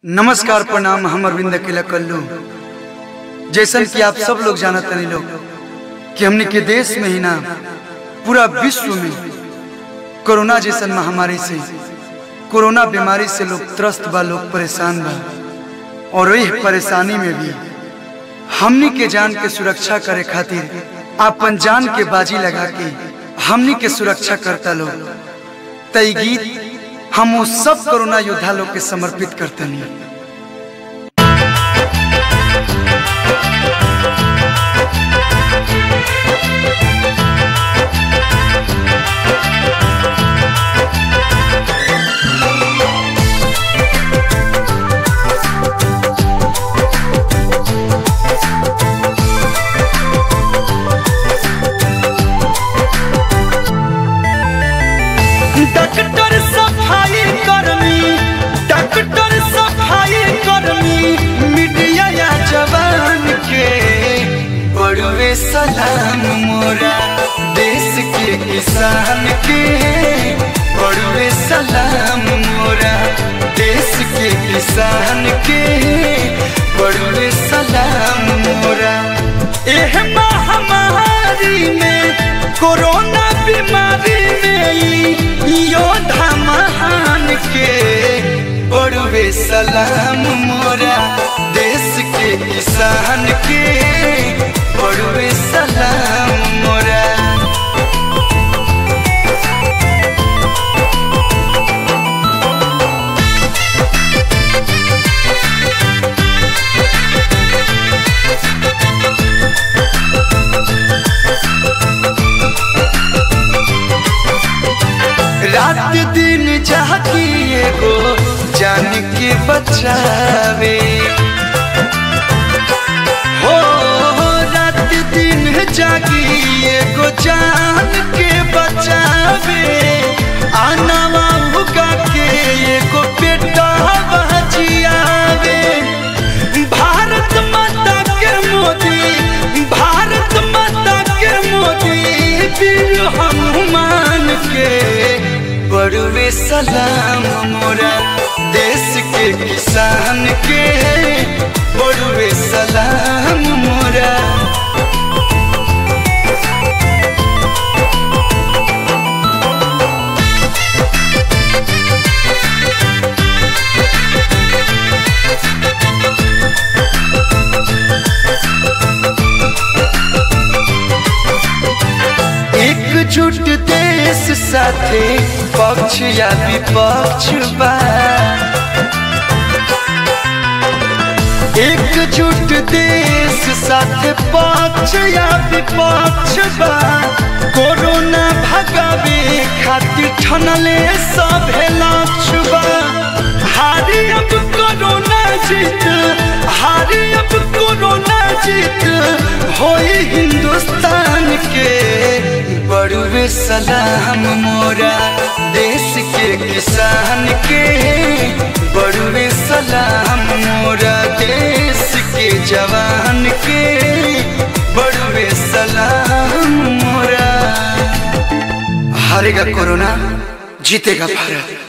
नमस्कार प्रणाम। हम अरविंद अकेला कल्लू। जैसन कि आप सब लोग जानत नहीं लोग कि हमने के देश में ही ना पूरा विश्व में कोरोना जैसन महामारी से, कोरोना बीमारी से लोग त्रस्त बा, लोग परेशान बा। और यह परेशानी में भी हमनी के जान के सुरक्षा करे खातिर अपन जान के बाजी लगा के हमनी के सुरक्षा करता लोग। तई गीत हम उस सब कोरोना योद्धा लोग के समर्पित करते नहीं। सलाम मोरा देश के किसान के, बड़ुए सलाम मोरा देश के किसान के, बड़ुए सलाम मोरा। एह महामारी में, कोरोना बीमारी में योद्धा महान के, बड़ुए सलाम मोरा देश के किसान के, बड़ुए सलाम मोरा। रात दिन जागी एगो जान के बचावे, जागी एगो जान के बचावे। आनावा उगा के एगो बेटा बचियावे। भारत माता के मोदी, भारत माता के मोदी, वीर हनुमान के, बड़ुए सलाम मोरा देश के किसान के, बड़ुए सलाम मोरा। एकजुट देश साथे पक्ष या विपक्ष बा, एकजुट देश साथे पक्ष या विपक्ष बा। कोरोना भगावे खातिर ठनले सभे लक्ष्य बा। हारी अब कोरोना जीत, हारी अब कोरोना जीत होई हिंदुस्तान के, बड़ुए सलाम मोरा देश के किसान के, बड़ुए सलाम मोरा देश के जवान के, बड़ुए सलाम मोरा। हारेगा कोरोना, जीतेगा भारत।